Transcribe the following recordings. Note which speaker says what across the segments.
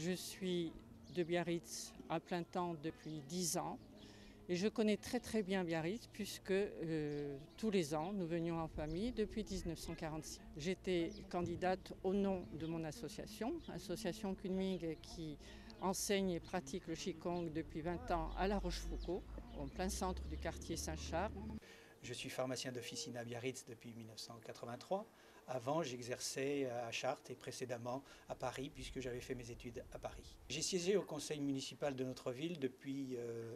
Speaker 1: Je suis de Biarritz à plein temps depuis 10 ans et je connais très bien Biarritz puisque tous les ans nous venions en famille depuis 1946. J'étais candidate au nom de mon association Kunming, qui enseigne et pratique le Qigong depuis 20 ans à La Rochefoucauld, en plein centre du quartier Saint-Charles.
Speaker 2: Je suis pharmacien d'officine à Biarritz depuis 1983. Avant, j'exerçais à Chartres et précédemment à Paris, puisque j'avais fait mes études à Paris. J'ai siégé au conseil municipal de notre ville depuis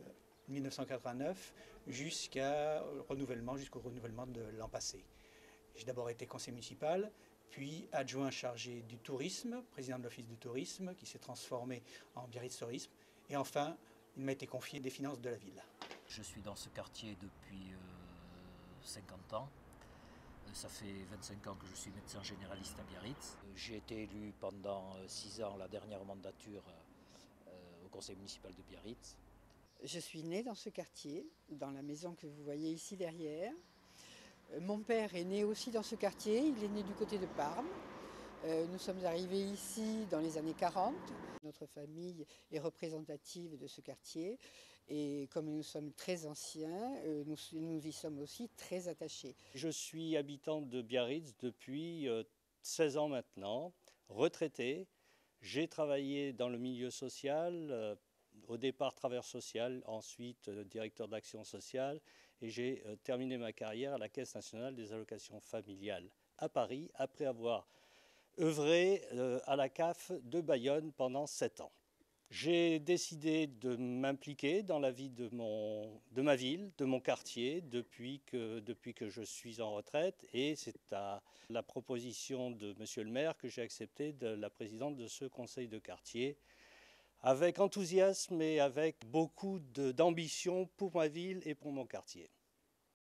Speaker 2: 1989 jusqu'au renouvellement de l'an passé. J'ai d'abord été conseiller municipal, puis adjoint chargé du tourisme, président de l'office du tourisme, qui s'est transformé en Biarritz Tourisme. Et enfin, il m'a été confié des finances de la ville.
Speaker 3: Je suis dans ce quartier depuis 50 ans. Ça fait 25 ans que je suis médecin généraliste à Biarritz. J'ai été élu pendant 6 ans, la dernière mandature, au conseil municipal de Biarritz.
Speaker 4: Je suis née dans ce quartier, dans la maison que vous voyez ici derrière. Mon père est né aussi dans ce quartier, il est né du côté de Parme. Nous sommes arrivés ici dans les années 40. Notre famille est représentative de ce quartier et comme nous sommes très anciens, nous y sommes aussi très attachés.
Speaker 5: Je suis habitant de Biarritz depuis 16 ans maintenant, retraité. J'ai travaillé dans le milieu social, au départ travailleur social, ensuite directeur d'action sociale et j'ai terminé ma carrière à la Caisse nationale des allocations familiales à Paris après avoir œuvré à la CAF de Bayonne pendant 7 ans. J'ai décidé de m'impliquer dans la vie de ma ville, de mon quartier, depuis que je suis en retraite. Et c'est à la proposition de Monsieur le maire que j'ai accepté de la présidente de ce conseil de quartier, avec enthousiasme et avec beaucoup d'ambition pour ma ville et pour mon quartier.